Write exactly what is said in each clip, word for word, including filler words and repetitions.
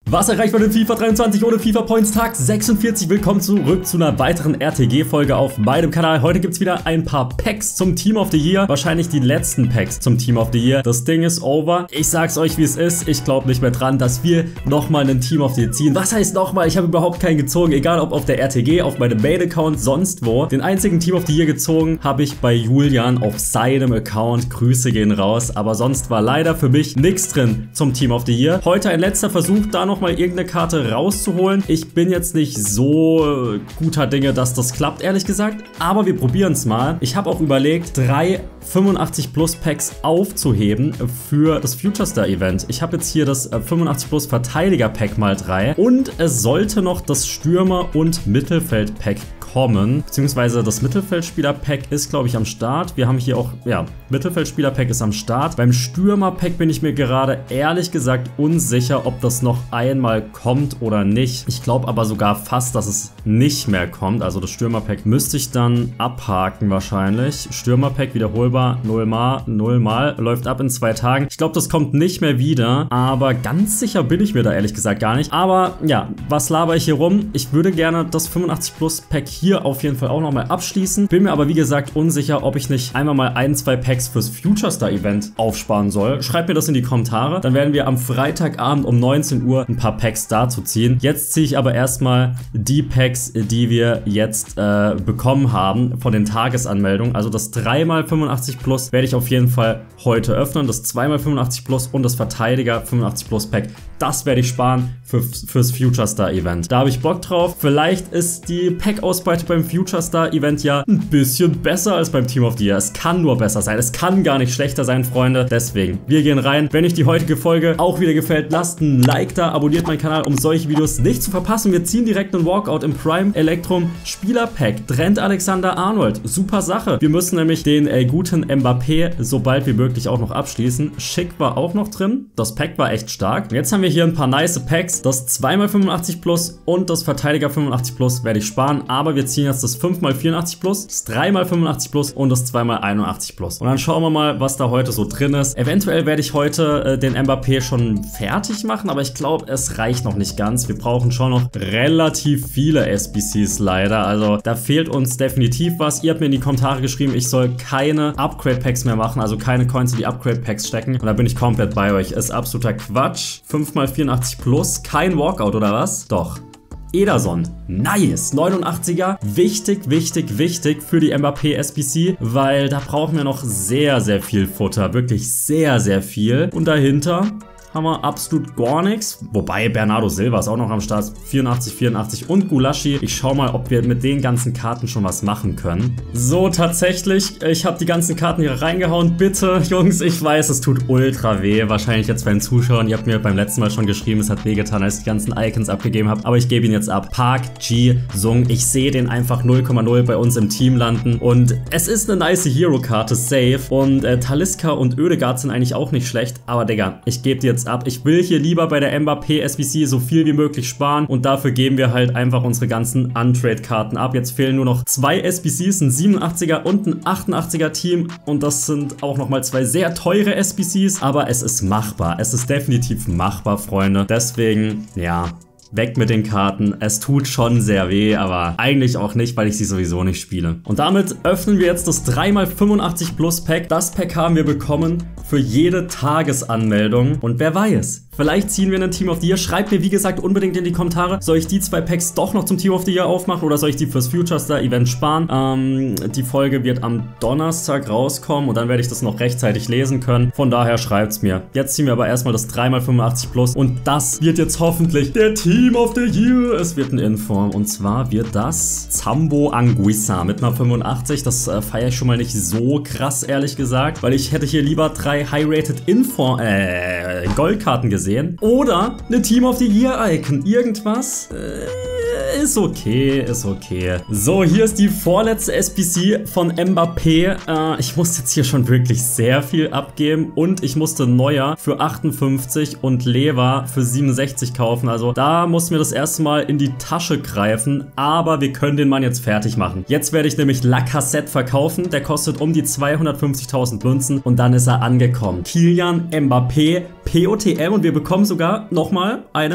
Was erreicht man in FIFA dreiundzwanzig ohne FIFA Points Tag sechsundvierzig? Willkommen zurück zu einer weiteren R T G-Folge auf meinem Kanal. Heute gibt es wieder ein paar Packs zum Team of the Year. Wahrscheinlich die letzten Packs zum Team of the Year. Das Ding ist over. Ich sag's euch, wie es ist. Ich glaube nicht mehr dran, dass wir nochmal einen Team of the Year ziehen. Was heißt nochmal? Ich habe überhaupt keinen gezogen. Egal ob auf der R T G, auf meinem Main-Account, sonst wo. Den einzigen Team of the Year gezogen habe ich bei Julian auf seinem Account. Grüße gehen raus. Aber sonst war leider für mich nichts drin zum Team of the Year. Heute ein letzter Versuch, da noch mal irgendeine Karte rauszuholen. Ich bin jetzt nicht so guter Dinge, dass das klappt, ehrlich gesagt. Aber wir probieren es mal. Ich habe auch überlegt, drei fünfundachtzig Plus Packs aufzuheben für das Future Star Event. Ich habe jetzt hier das fünfundachtzig Plus Verteidiger Pack mal drei. Und es sollte noch das Stürmer- und Mittelfeld Pack kommen. Beziehungsweise das Mittelfeldspieler-Pack ist, glaube ich, am Start. Wir haben hier auch, ja, Mittelfeldspieler-Pack ist am Start. Beim Stürmer-Pack bin ich mir gerade ehrlich gesagt unsicher, ob das noch einmal kommt oder nicht. Ich glaube aber sogar fast, dass es nicht mehr kommt. Also das Stürmer-Pack müsste ich dann abhaken wahrscheinlich. Stürmer-Pack wiederholbar, null mal, null mal, läuft ab in zwei Tagen. Ich glaube, das kommt nicht mehr wieder, aber ganz sicher bin ich mir da ehrlich gesagt gar nicht. Aber ja, was laber ich hier rum? Ich würde gerne das fünfundachtzig Plus Pack hier auf jeden Fall auch nochmal abschließen. Bin mir aber wie gesagt unsicher, ob ich nicht einmal mal ein, zwei Packs fürs Future Star Event aufsparen soll. Schreibt mir das in die Kommentare. Dann werden wir am Freitagabend um neunzehn Uhr ein paar Packs dazu ziehen. Jetzt ziehe ich aber erstmal die Packs, die wir jetzt äh, bekommen haben von den Tagesanmeldungen. Also das drei mal fünfundachtzig Plus werde ich auf jeden Fall heute öffnen. Das zwei mal fünfundachtzig Plus und das Verteidiger fünfundachtzig Plus Pack. Das werde ich sparen für, fürs Future Star Event. Da habe ich Bock drauf. Vielleicht ist die Pack-Ausbeute beim Future Star Event ja ein bisschen besser als beim Team of the Year. Es kann nur besser sein. Es kann gar nicht schlechter sein, Freunde. Deswegen, wir gehen rein. Wenn euch die heutige Folge auch wieder gefällt, lasst ein Like da, abonniert meinen Kanal, um solche Videos nicht zu verpassen. Wir ziehen direkt einen Walkout im Prime Electrum Spieler-Pack. Trent Alexander-Arnold. Super Sache. Wir müssen nämlich den äh, guten Mbappé so bald wie möglich auch noch abschließen. Schick war auch noch drin. Das Pack war echt stark. Und jetzt haben wir hier ein paar nice Packs. Das zwei mal fünfundachtzig Plus und das Verteidiger fünfundachtzig Plus werde ich sparen. Aber wir ziehen jetzt das fünf mal vierundachtzig Plus, das drei mal fünfundachtzig Plus und das zwei mal einundachtzig Plus. Und dann schauen wir mal, was da heute so drin ist. Eventuell werde ich heute äh, den Mbappé schon fertig machen, aber ich glaube, es reicht noch nicht ganz. Wir brauchen schon noch relativ viele S B Cs leider. Also da fehlt uns definitiv was. Ihr habt mir in die Kommentare geschrieben, ich soll keine Upgrade-Packs mehr machen, also keine Coins in die Upgrade-Packs stecken. Und da bin ich komplett bei euch. Ist absoluter Quatsch. fünf mal vierundachtzig Plus, kein Walkout oder was? Doch. Ederson, nice, neunundachtziger, wichtig, wichtig, wichtig für die Mbappé S B C, weil da brauchen wir noch sehr, sehr viel Futter, wirklich sehr, sehr viel. Und dahinter haben wir absolut gar nichts. Wobei Bernardo Silva ist auch noch am Start. vierundachtzig, vierundachtzig und Gulaschi. Ich schau mal, ob wir mit den ganzen Karten schon was machen können. So, tatsächlich. Ich habe die ganzen Karten hier reingehauen. Bitte, Jungs, ich weiß, es tut ultra weh. Wahrscheinlich jetzt bei den Zuschauern. Ihr habt mir beim letzten Mal schon geschrieben, es hat wehgetan, als ich die ganzen Icons abgegeben habe. Aber ich gebe ihn jetzt ab. Park Ji-sung. Ich sehe den einfach null Komma null bei uns im Team landen. Und es ist eine nice Hero-Karte. Safe. Und äh, Talisca und Oedegaard sind eigentlich auch nicht schlecht. Aber Digga, ich gebe dir jetzt ab. Ich will hier lieber bei der Mbappé S B C so viel wie möglich sparen und dafür geben wir halt einfach unsere ganzen Untrade-Karten ab. Jetzt fehlen nur noch zwei S B Cs, ein siebenundachtziger und ein achtundachtziger Team und das sind auch nochmal zwei sehr teure S B Cs, aber es ist machbar. Es ist definitiv machbar, Freunde. Deswegen, ja, weg mit den Karten. Es tut schon sehr weh, aber eigentlich auch nicht, weil ich sie sowieso nicht spiele. Und damit öffnen wir jetzt das drei mal fünfundachtzig Plus Pack. Das Pack haben wir bekommen für jede Tagesanmeldung. Und wer weiß, vielleicht ziehen wir ein Team of the Year. Schreibt mir, wie gesagt, unbedingt in die Kommentare, soll ich die zwei Packs doch noch zum Team of the Year aufmachen oder soll ich die fürs Future Star Event sparen? Ähm, die Folge wird am Donnerstag rauskommen und dann werde ich das noch rechtzeitig lesen können. Von daher schreibt's mir. Jetzt ziehen wir aber erstmal das drei mal fünfundachtzig Plus und das wird jetzt hoffentlich der Team of the Year. Es wird ein Inform und zwar wird das Zambo Anguissa mit einer fünfundachtzig. Das äh, feiere ich schon mal nicht so krass, ehrlich gesagt, weil ich hätte hier lieber drei High-Rated Inform, äh, Goldkarten gesehen. Oder eine Team of the Year Icon. Irgendwas. Äh, ist okay, ist okay. So, hier ist die vorletzte S B C von Mbappé. Äh, ich musste jetzt hier schon wirklich sehr viel abgeben und ich musste Neuer für achtundfünfzig und Lewa für siebenundsechzig kaufen. Also da mussten wir das erste Mal in die Tasche greifen, aber wir können den Mann jetzt fertig machen. Jetzt werde ich nämlich Lacazette verkaufen. Der kostet um die zweihundertfünfzigtausend Münzen und dann ist er angekommen. Kylian Mbappé, P O T M und wir bekommen sogar nochmal einen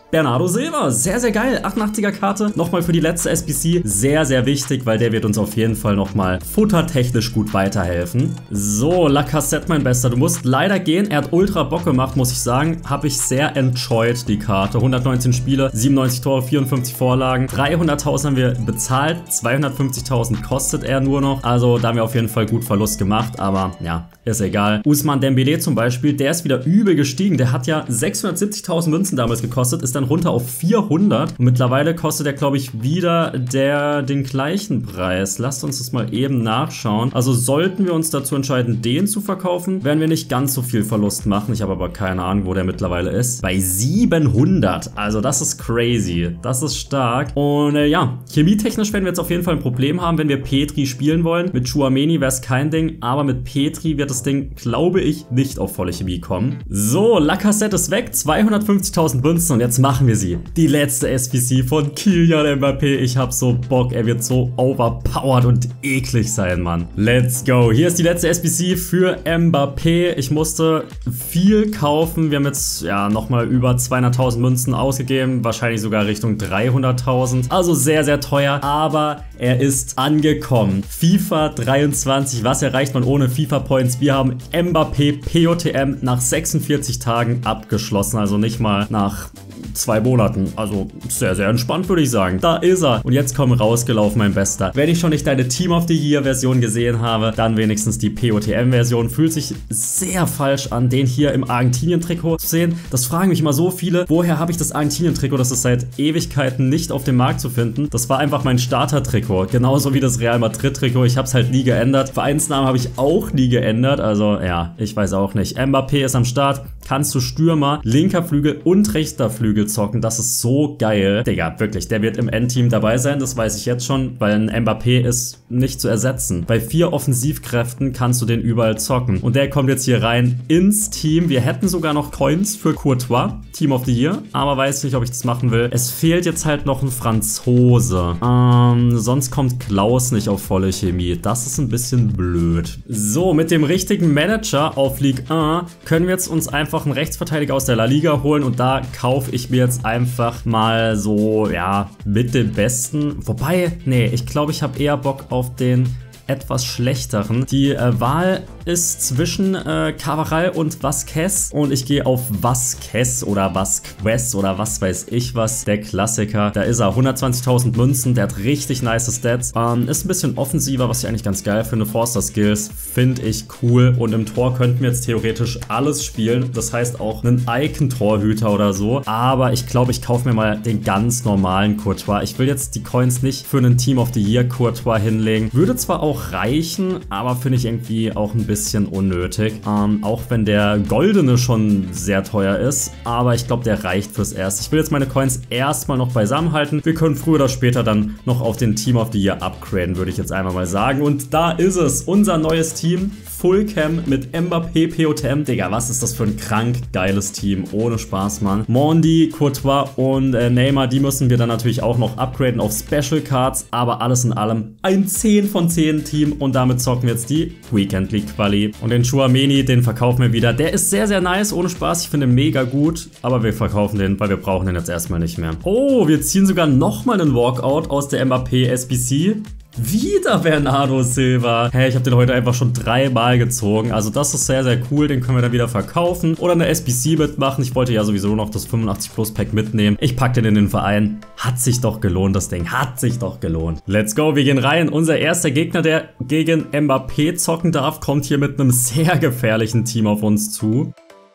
Bernardo Silva, sehr, sehr geil. achtundachtziger Karte, nochmal für die letzte S B C. Sehr, sehr wichtig, weil der wird uns auf jeden Fall nochmal futtertechnisch gut weiterhelfen. So, Lacazette, mein Bester, du musst leider gehen. Er hat ultra Bock gemacht, muss ich sagen. Habe ich sehr enjoyed, die Karte. hundertneunzehn Spiele, siebenundneunzig Tore, vierundfünfzig Vorlagen. dreihunderttausend haben wir bezahlt, zweihundertfünfzigtausend kostet er nur noch. Also da haben wir auf jeden Fall gut Verlust gemacht, aber ja, ist egal. Ousmane Dembélé zum Beispiel, der ist wieder übel gestiegen. Der hat ja sechshundertsiebzigtausend Münzen damals gekostet, ist dann runter auf vierhundert. Und mittlerweile kostet er, glaube ich, wieder der den gleichen Preis. Lasst uns das mal eben nachschauen. Also sollten wir uns dazu entscheiden, den zu verkaufen, werden wir nicht ganz so viel Verlust machen. Ich habe aber keine Ahnung, wo der mittlerweile ist. Bei siebenhundert. Also das ist crazy. Das ist stark. Und äh, ja, chemietechnisch werden wir jetzt auf jeden Fall ein Problem haben, wenn wir Petri spielen wollen. Mit Tchouaméni wäre es kein Ding, aber mit Petri wird das Ding, glaube ich, nicht auf volle Chemie kommen. So, Lacazette ist weg. zweihundertfünfzigtausend Münzen und jetzt machen wir sie. Die letzte S B C von Kylian Mbappé. Ich habe so Bock. Er wird so overpowered und eklig sein, Mann. Let's go. Hier ist die letzte S B C für Mbappé. Ich musste viel kaufen. Wir haben jetzt ja nochmal über zweihunderttausend Münzen ausgegeben. Wahrscheinlich sogar Richtung dreihunderttausend. Also sehr, sehr teuer. Aber er ist angekommen. FIFA dreiundzwanzig. Was erreicht man ohne FIFA-Points? Wir haben Mbappé P O T M nach sechsundvierzig Tagen abgeschlossen. Also nicht mal nach zwei Monaten. Also sehr, sehr entspannt, würde ich sagen. Da ist er. Und jetzt komm rausgelaufen, mein Bester. Wenn ich schon nicht deine Team of the Year Version gesehen habe, dann wenigstens die P O T M Version. Fühlt sich sehr falsch an, den hier im Argentinien-Trikot zu sehen. Das fragen mich immer so viele. Woher habe ich das Argentinien-Trikot? Das ist seit Ewigkeiten nicht auf dem Markt zu finden. Das war einfach mein Starter-Trikot. Genauso wie das Real Madrid-Trikot. Ich habe es halt nie geändert. Vereinsnamen habe ich auch nie geändert. Also ja, ich weiß auch nicht. Mbappé ist am Start. Kannst du Stürmer, linker Flügel und rechter Flügel zocken. Das ist so geil. Digga, wirklich, der wird im Endteam dabei sein, das weiß ich jetzt schon, weil ein Mbappé ist nicht zu ersetzen. Bei vier Offensivkräften kannst du den überall zocken. Und der kommt jetzt hier rein ins Team. Wir hätten sogar noch Coins für Courtois, Team of the Year, aber weiß nicht, ob ich das machen will. Es fehlt jetzt halt noch ein Franzose. Ähm, sonst kommt Klaus nicht auf volle Chemie. Das ist ein bisschen blöd. So, mit dem richtigen Manager auf Ligue eins können wir jetzt uns einfach einen Rechtsverteidiger aus der La Liga holen und da kaufe ich mir jetzt einfach mal so, ja, mit dem Besten. Wobei, nee, ich glaube, ich habe eher Bock auf den etwas schlechteren. Die äh, Wahl ist zwischen äh, Carvajal und Vázquez und ich gehe auf Vázquez oder Vázquez oder was weiß ich was. Der Klassiker. Da ist er. hundertzwanzigtausend Münzen. Der hat richtig nice Stats. Ähm, ist ein bisschen offensiver, was ich eigentlich ganz geil finde. Forster Skills finde ich cool und im Tor könnten wir jetzt theoretisch alles spielen. Das heißt auch einen Icon-Torhüter oder so. Aber ich glaube, ich kaufe mir mal den ganz normalen Courtois. Ich will jetzt die Coins nicht für einen Team of the Year Courtois hinlegen. Würde zwar auch reichen, aber finde ich irgendwie auch ein bisschen unnötig. Ähm, auch wenn der goldene schon sehr teuer ist, aber ich glaube, der reicht fürs Erste. Ich will jetzt meine Coins erstmal noch beisammen halten. Wir können früher oder später dann noch auf den Team of the Year upgraden, würde ich jetzt einmal mal sagen. Und da ist es, unser neues Team. Fullcam mit Mbappé P O T M. Digga, was ist das für ein krank geiles Team. Ohne Spaß, Mann. Mondi, Courtois und äh, Neymar, die müssen wir dann natürlich auch noch upgraden auf Special Cards. Aber alles in allem ein zehn von zehn Team. Und damit zocken wir jetzt die Weekend League Quali. Und den Tchouaméni, den verkaufen wir wieder. Der ist sehr, sehr nice. Ohne Spaß. Ich finde ihn mega gut. Aber wir verkaufen den, weil wir brauchen den jetzt erstmal nicht mehr. Oh, wir ziehen sogar nochmal einen Walkout aus der Mbappé S B C. Wieder Bernardo Silva. Hey, ich habe den heute einfach schon dreimal gezogen. Also das ist sehr, sehr cool. Den können wir dann wieder verkaufen oder eine S B C mitmachen. Ich wollte ja sowieso noch das fünfundachtzig Plus Pack mitnehmen. Ich packe den in den Verein. Hat sich doch gelohnt, das Ding. Hat sich doch gelohnt. Let's go, wir gehen rein. Unser erster Gegner, der gegen Mbappé zocken darf, kommt hier mit einem sehr gefährlichen Team auf uns zu.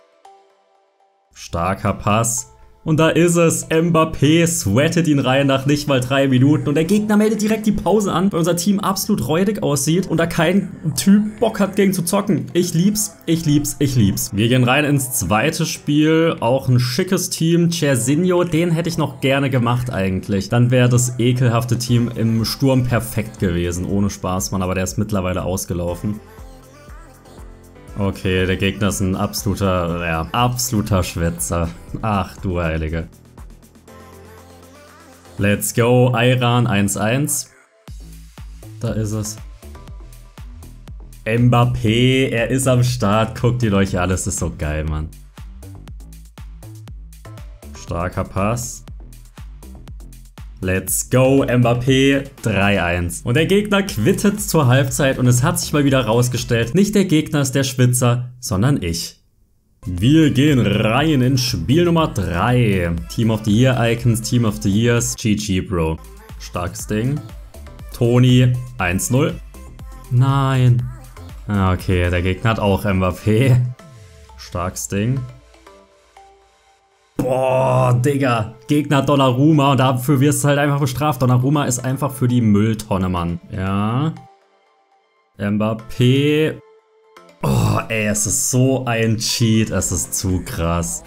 Starker Pass. Und da ist es, Mbappé sweatet ihn rein nach nicht mal drei Minuten und der Gegner meldet direkt die Pause an, weil unser Team absolut räudig aussieht und da kein Typ Bock hat gegen zu zocken. Ich lieb's, ich lieb's, ich lieb's. Wir gehen rein ins zweite Spiel, auch ein schickes Team, Chersinho, den hätte ich noch gerne gemacht eigentlich. Dann wäre das ekelhafte Team im Sturm perfekt gewesen, ohne Spaß, Mann, aber der ist mittlerweile ausgelaufen. Okay, der Gegner ist ein absoluter, ja, absoluter Schwätzer. Ach du Heilige. Let's go, Iran eins eins. Da ist es. Mbappé, er ist am Start. Guckt ihn euch an, das ist so geil, Mann. Starker Pass. Let's go, Mbappé, drei eins. Und der Gegner quittet zur Halbzeit und es hat sich mal wieder rausgestellt, nicht der Gegner ist der Schwitzer, sondern ich. Wir gehen rein in Spiel Nummer drei. Team of the Year Icons, Team of the Years, G G, Bro. Starkes Ding. Toni, eins null. Nein. Okay, der Gegner hat auch Mbappé. Starkes Ding. Boah, Digga. Gegner Donnarumma und dafür wirst du halt einfach bestraft. Donnarumma ist einfach für die Mülltonne, Mann. Ja. Mbappé. Oh, ey, es ist so ein Cheat. Es ist zu krass.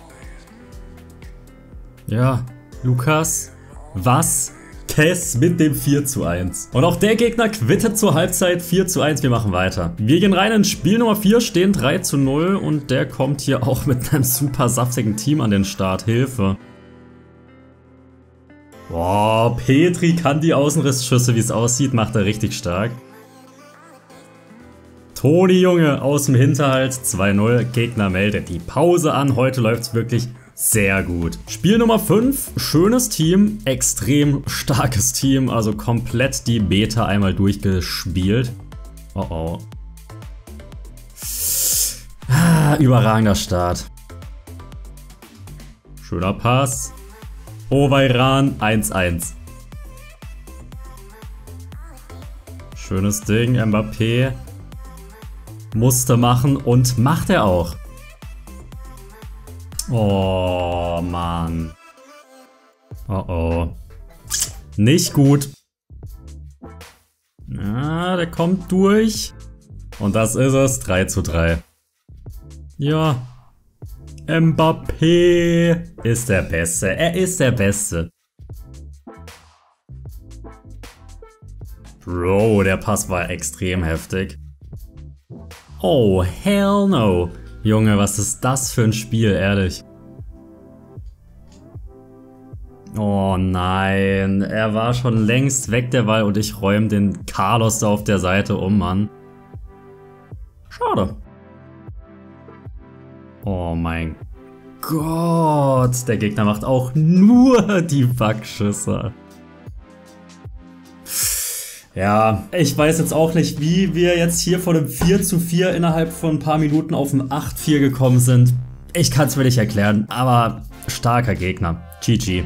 Ja, Lukas. Was? Tess mit dem vier zu eins. Und auch der Gegner quittet zur Halbzeit vier zu eins. Wir machen weiter. Wir gehen rein in Spiel Nummer vier, stehen drei zu null. Und der kommt hier auch mit einem super saftigen Team an den Start. Hilfe. Boah, Petri kann die Außenrissschüsse, wie es aussieht, macht er richtig stark. Toni, Junge, aus dem Hinterhalt. zwei null. Gegner meldet die Pause an. Heute läuft es wirklich sehr gut. Spiel Nummer fünf, schönes Team, extrem starkes Team, also komplett die Beta einmal durchgespielt. Oh oh. Ah, überragender Start. Schöner Pass. Oveiran, eins eins. Schönes Ding, Mbappé. Musste machen und macht er auch. Oh, Mann. Oh, oh. Nicht gut. Ja, der kommt durch. Und das ist es. drei zu drei. Ja. Mbappé ist der Beste. Er ist der Beste. Bro, der Pass war extrem heftig. Oh, hell no. Junge, was ist das für ein Spiel, ehrlich? Oh nein, er war schon längst weg, der Ball, und ich räume den Carlos da auf der Seite um, Mann. Schade. Oh mein Gott, der Gegner macht auch nur die Backschüsse. Ja, ich weiß jetzt auch nicht, wie wir jetzt hier von einem vier zu vier innerhalb von ein paar Minuten auf ein acht vier gekommen sind. Ich kann es mir nicht erklären, aber starker Gegner. G G.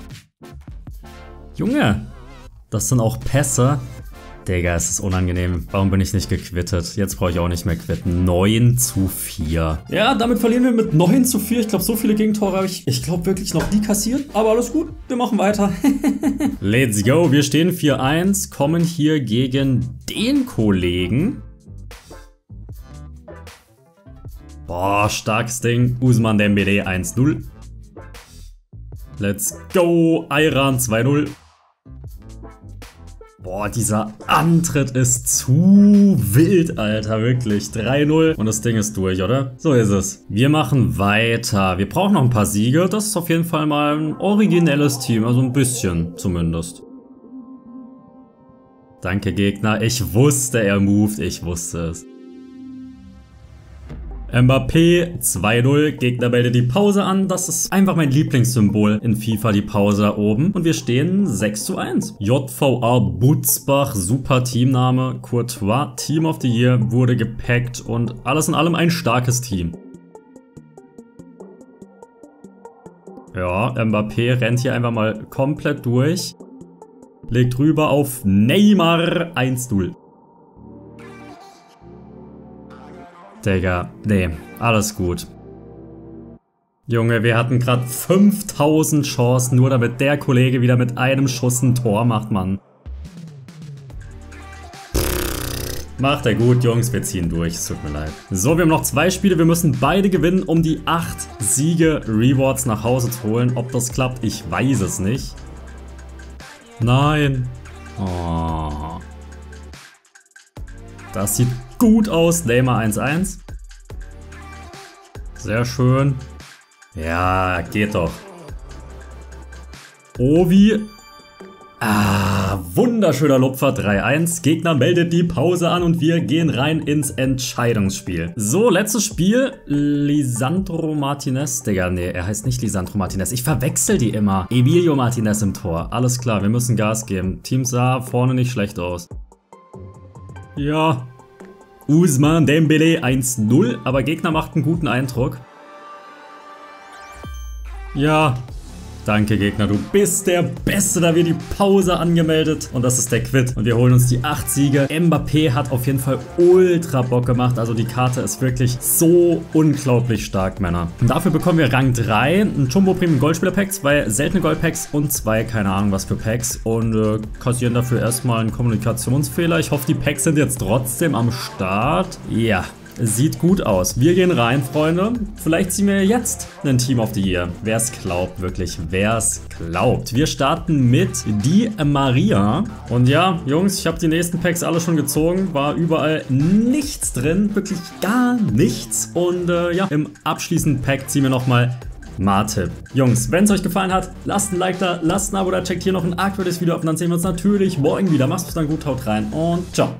Junge, das sind auch Pässe. Digga, es ist unangenehm. Warum bin ich nicht gequittet? Jetzt brauche ich auch nicht mehr quitten. neun zu vier. Ja, damit verlieren wir mit neun zu vier. Ich glaube, so viele Gegentore habe ich, ich glaube, wirklich noch nie kassiert. Aber alles gut, wir machen weiter. Let's go. Wir stehen vier eins, kommen hier gegen den Kollegen. Boah, starkes Ding. Ousmane Dembélé eins null. Let's go. Ayran zwei null. Boah, dieser Antritt ist zu wild, Alter, wirklich. drei null und das Ding ist durch, oder? So ist es. Wir machen weiter. Wir brauchen noch ein paar Siege. Das ist auf jeden Fall mal ein originelles Team, also ein bisschen zumindest. Danke, Gegner. Ich wusste, er moved. Ich wusste es. Mbappé zwei null, Gegner meldet die Pause an. Das ist einfach mein Lieblingssymbol in FIFA, die Pause da oben. Und wir stehen sechs zu eins. J V A Butzbach, super Teamname. Courtois, Team of the Year, wurde gepackt und alles in allem ein starkes Team. Ja, Mbappé rennt hier einfach mal komplett durch. Legt rüber auf Neymar eins null. Digga, nee, alles gut. Junge, wir hatten gerade fünftausend Chancen, nur damit der Kollege wieder mit einem Schuss ein Tor macht, Mann. Macht er gut, Jungs, wir ziehen durch, es tut mir leid. So, wir haben noch zwei Spiele, wir müssen beide gewinnen, um die acht Siege Rewards nach Hause zu holen. Ob das klappt, ich weiß es nicht. Nein. Oh. Das sieht gut aus. Neymar eins eins. Sehr schön. Ja, geht doch. Ovi. Ah, wunderschöner Lupfer, drei eins. Gegner meldet die Pause an und wir gehen rein ins Entscheidungsspiel. So, letztes Spiel. Lisandro Martinez. Digga, nee, er heißt nicht Lisandro Martinez. Ich verwechsel die immer. Emilio Martinez im Tor. Alles klar, wir müssen Gas geben. Team sah vorne nicht schlecht aus. Ja. Ousmane Dembélé eins null, aber Gegner macht einen guten Eindruck. Ja. Danke, Gegner, du bist der Beste, da wird die Pause angemeldet. Und das ist der Quit. Und wir holen uns die acht Siege. Mbappé hat auf jeden Fall ultra Bock gemacht. Also die Karte ist wirklich so unglaublich stark, Männer. Und dafür bekommen wir Rang drei, ein Jumbo Premium Goldspieler-Pack, zwei seltene Goldpacks und zwei, keine Ahnung was für Packs. Und äh, kassieren dafür erstmal einen Kommunikationsfehler. Ich hoffe, die Packs sind jetzt trotzdem am Start. Ja. Sieht gut aus. Wir gehen rein, Freunde. Vielleicht ziehen wir jetzt ein Team of the Year. Wer es glaubt, wirklich. Wer es glaubt. Wir starten mit Di Maria. Und ja, Jungs, ich habe die nächsten Packs alle schon gezogen. War überall nichts drin. Wirklich gar nichts. Und äh, ja, im abschließenden Pack ziehen wir nochmal Martip. Jungs, wenn es euch gefallen hat, lasst ein Like da, lasst ein Abo da, checkt hier noch ein aktuelles Video ab. Und dann sehen wir uns natürlich morgen wieder. Macht's bis dann gut, haut rein und ciao.